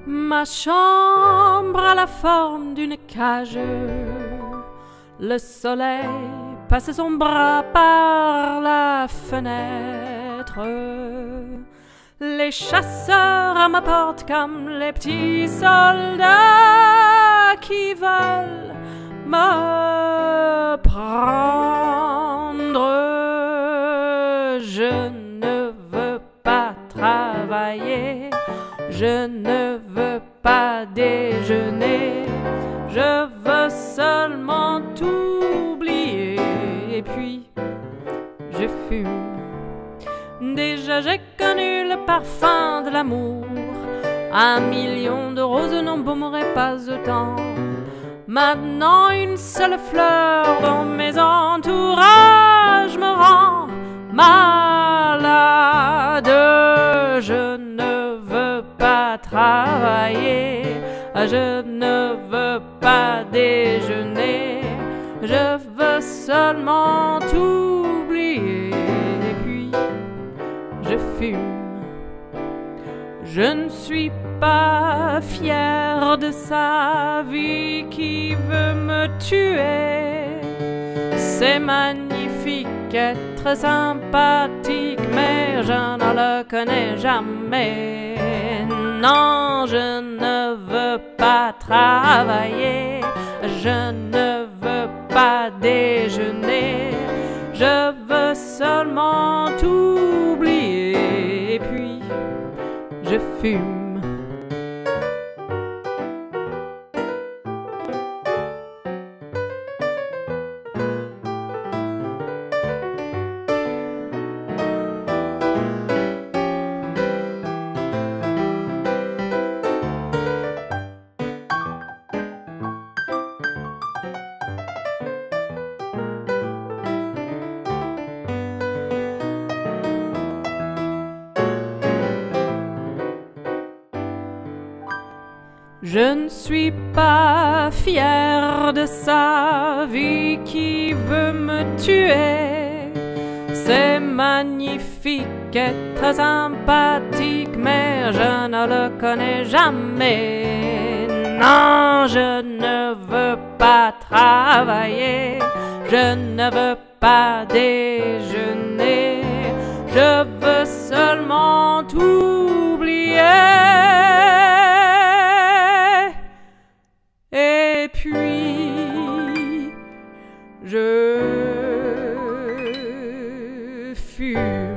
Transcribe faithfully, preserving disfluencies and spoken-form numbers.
Ma chambre a la forme d'une cage. Le soleil passe son bras par la fenêtre. Les chasseurs à ma porte comme les petits soldats qui veulent me prendre. Je ne veux pas travailler, je ne veux pas déjeuner, je veux seulement oublier. Et puis, je fume. Déjà j'ai connu le parfum de l'amour. Un million de roses n'embaumeraient pas autant. Maintenant une seule fleur dans mes entourages me rend malade. Je ne veux pas travailler, je ne veux pas déjeuner, je veux seulement oublier. Et puis je fume. Je ne suis pas fière de sa vie qui veut me tuer. C'est magnifique, être sympathique, mais je ne le connais jamais. Non, je ne veux pas travailler, je ne veux pas déjeuner, je veux seulement oublier. Et puis je fume. Je ne suis pas fière de sa vie qui veut me tuer. C'est magnifique, être sympathique, mais je ne le connais jamais. Non, je ne veux pas travailler, je ne veux pas déjeuner, je veux seulement oublier. Et puis, je fume.